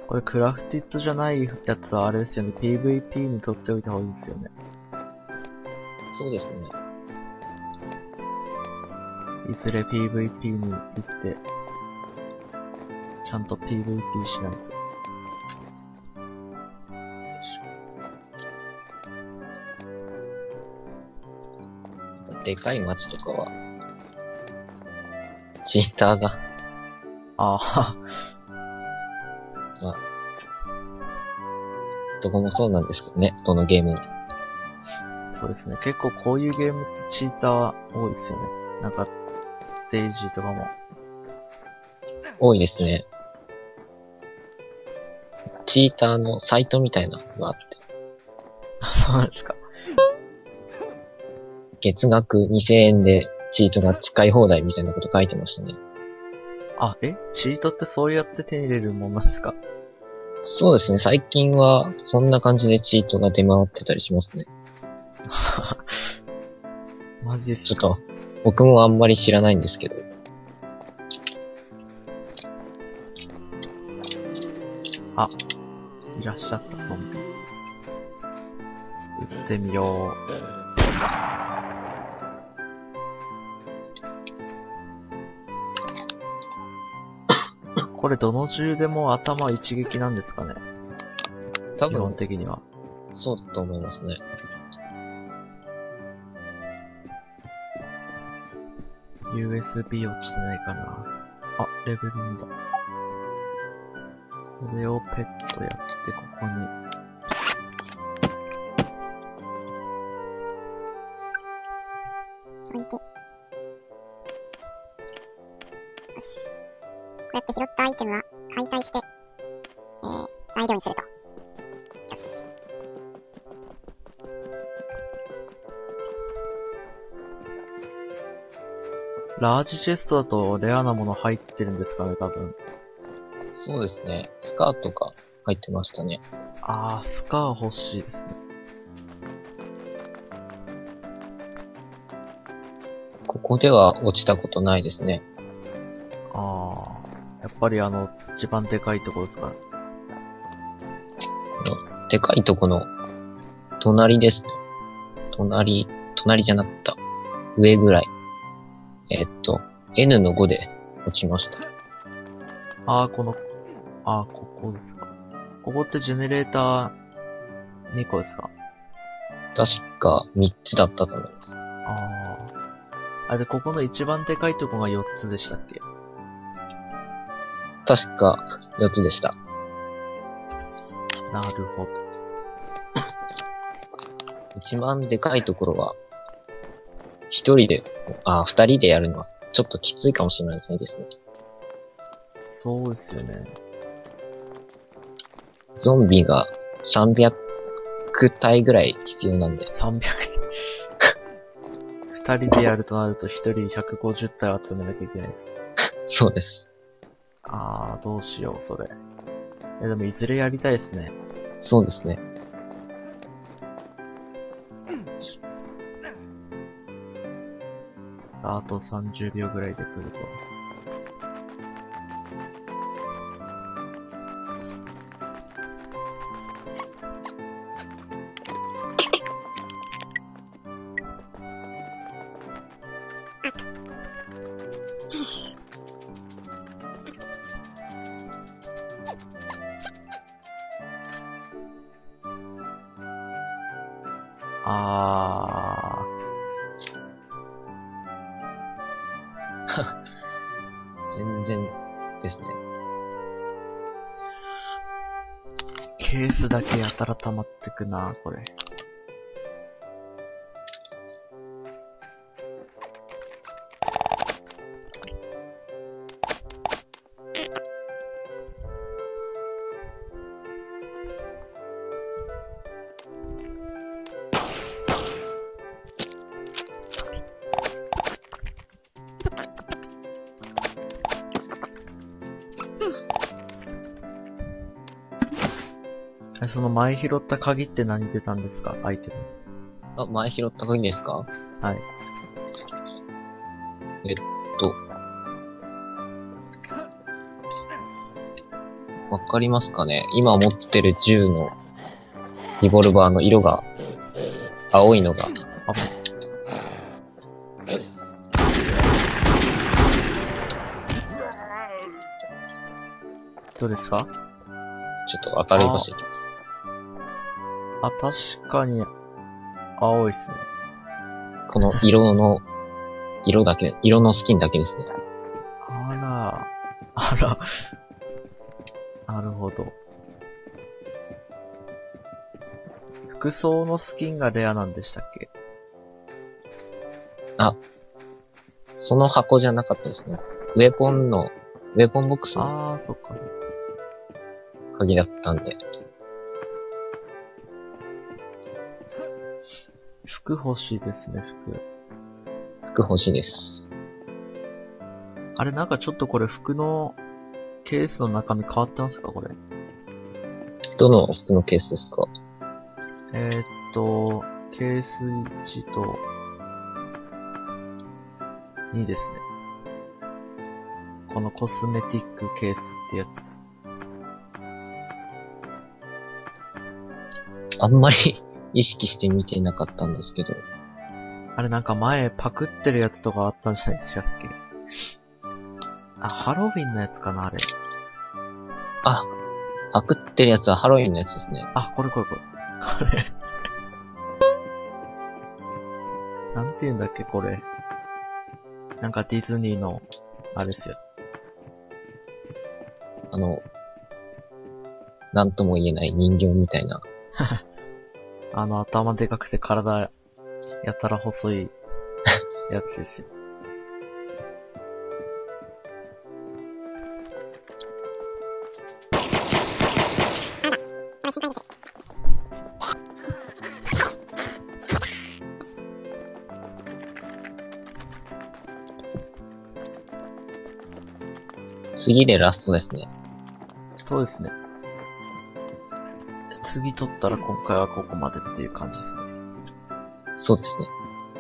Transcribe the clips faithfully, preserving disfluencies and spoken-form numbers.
これクラフティッドじゃないやつはあれですよね。ピーブイピー に取っておいた方がいいですよね。 そうですね。 いずれ ピーブイピー に行って、ちゃんと ピーブイピー しないと。 でかい街とかは、チーターが、 ああ、 まあ、どこもそうなんですけどね、どのゲームも。 そうですね。結構こういうゲームってチーター多いですよね。なんか、デイジーとかも。 多いですね。チーターのサイトみたいなのがあって、 そうなんですか。 月額にせんえんでチートが使い放題みたいなこと書いてましたね。 あ、えチートってそうやって手に入れるもんなんですか？ そうですね、最近はそんな感じでチートが出回ってたりしますね。 マジっすちょっと、僕もあんまり知らないんですけど。 あ、いらっしゃったゾンビ。撃ってみよう。これどの銃でも頭一撃なんですかね？ 多基本分、 的には。 そうだと思いますね。 ユーエスビー 落ちてないかな。あ、レベルにだ。これをペットやって、ここに。 置いて。よし。こうやって拾ったアイテムは解体して、えー、材料にすると。よし。 ラージチェストだとレアなもの入ってるんですかね、多分。 そうですね。スカートが入ってましたね。 あー、スカー欲しいですね。 ここでは落ちたことないですね。 あー、やっぱりあの、一番でかいところですか。 でかいとこの、隣ですね。隣、隣じゃなかった。上ぐらい。えっと、エヌ のごで落ちました。 あー、この、あー、ここですか。ここってジェネレーターにこですか？ 確かみっつだったと思います。 あー。あ、で、ここの一番でかいとこがよっつでしたっけ？ 確かよっつでした。 なるほど。 一番でかいところは、一人で、あ、二人でやるのはちょっときついかもしれないですね。 そうですよね。 ゾンビがさんびゃくたいぐらい必要なんで。 さんびゃく二人でやるとなると一人ひゃくごじゅったい集めなきゃいけないです。 そうです。 あー、どうしよう、それ。え、でもいずれやりたいですね。 そうですね。 あとさんじゅうびょうぐらいで来ると。あ全然ですね。 ー、ケースだけやたら溜まってくな、これ。え、その前拾った鍵って何出たんですか？アイテム。 あ、前拾った鍵ですか？ はい。 えっと、 わかりますかね？今持ってる銃のリボルバーの色が、青いのが、 あ、どうですか？ ちょっと明るい場所行きます。 あ、確かに、青いっすね。 この色の、色だけ、色のスキンだけですね。 あら、あら。なるほど。服装のスキンがレアなんでしたっけ？ あ、その箱じゃなかったですね。ウェポンの、ウェポンボックスのああ、そっか。 鍵だったんで。 服欲しいですね、服。 服欲しいです。 あれ、なんかちょっとこれ服のケースの中身変わってますか、これ。 どの服のケースですか？ えー、っと、ケースいちとにですね。このコスメティックケースってやつです。 あんまり意識して見てなかったんですけど。 あれなんか前パクってるやつとかあったんじゃないですかっけ？あ、ハロウィンのやつかな、あれ。 あ、パクってるやつはハロウィンのやつですね。 あ、これこれこれ。あれ。なんて言うんだっけ、これ。なんかディズニーの、あれですよ。 あの、なんとも言えない人形みたいな。 あの、頭でかくて体、やたら細い、やつですよ。 あ、心配です。 次でラストですね。 そうですね。次取ったら今回はここまでっていう感じですね。 そうですね。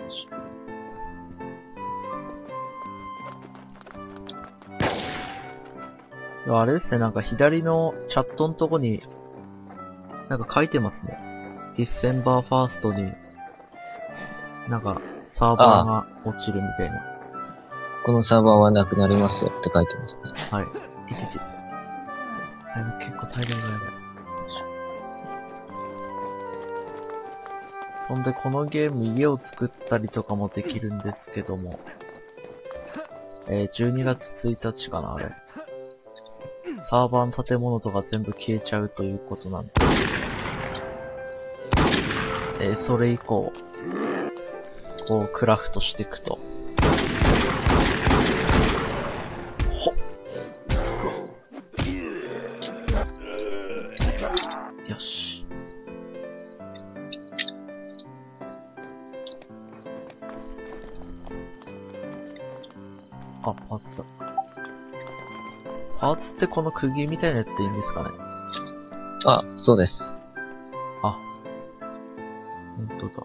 いやあれですね、なんか左のチャットのとこに、なんか書いてますね。ディセンバーファーストに、なんか、サーバーが落ちるみたいな。 このサーバーはなくなりますよって書いてますね。 はい。いてて。あれ結構大量がやばい。よいしょ。そんで、このゲーム家を作ったりとかもできるんですけども、えー、じゅうにがつついたちかな、あれ。サーバーの建物とか全部消えちゃうということなんで、えー、それ以降、こう、クラフトしていくと。ほっ。よし。あ、パーツだ。パーツってこの釘みたいなやつでいいんですかね？ あ、そうです。 あ、ほんとだ。オッケ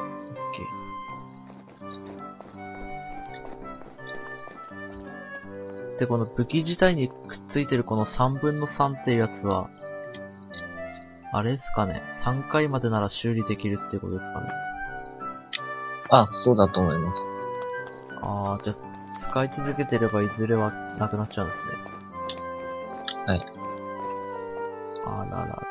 ー。で、この武器自体にくっついてるこのさんぶんのさんっていうやつは、あれですかね？ さん 回までなら修理できるっていうことですかね？ あ、そうだと思います。 あー、じゃあ、使い続けてればいずれはなくなっちゃうんですね。 はい。 あららら。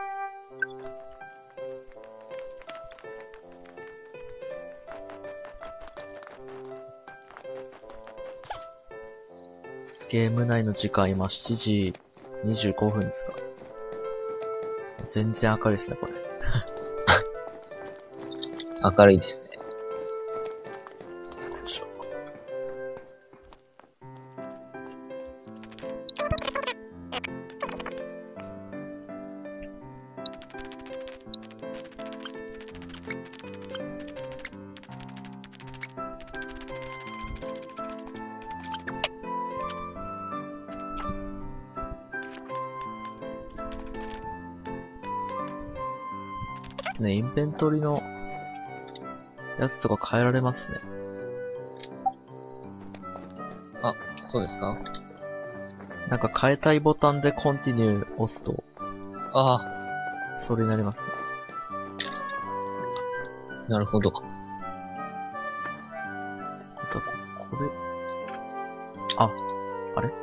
ゲーム内の時間今しちじにじゅうごふんですか？全然明るいですね、これ。 明るいですね。 よいしょ。ね、インベントリのやつとか変えられますね。 あ、そうですか？ なんか変えたいボタンでコンティニュー押すと、 あそれになりますね。 あ、なるほど。 あとはこ、これ、あ、あれ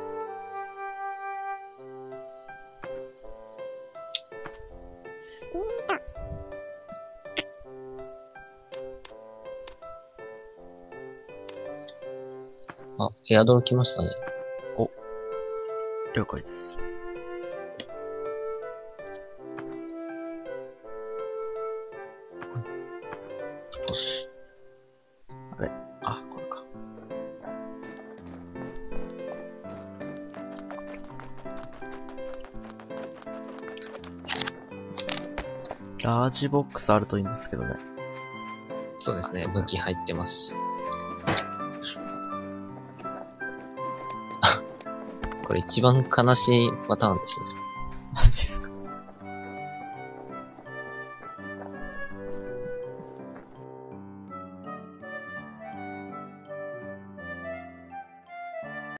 あ、エアドロ来ましたね。 了解です。よし。あれあ、これか。ラージボックスあるといいんですけどね。 そうですね、武器入ってますし。これ一番悲しいパターンですね。 マジ